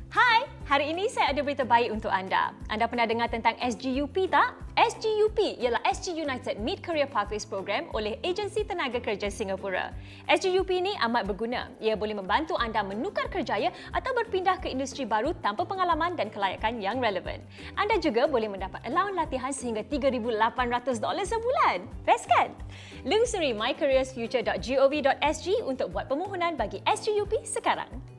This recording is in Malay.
Hai, hari ini saya ada berita baik untuk anda. Anda pernah dengar tentang SGUP tak? SGUP ialah SG United Mid-Career Pathways Program oleh Agensi Tenaga Kerja Singapura. SGUP ini amat berguna. Ia boleh membantu anda menukar kerjaya atau berpindah ke industri baru tanpa pengalaman dan kelayakan yang relevan. Anda juga boleh mendapat allowance latihan sehingga $3,800 sebulan. Best kan? Lungsuri mycareersfuture.gov.sg untuk buat permohonan bagi SGUP sekarang.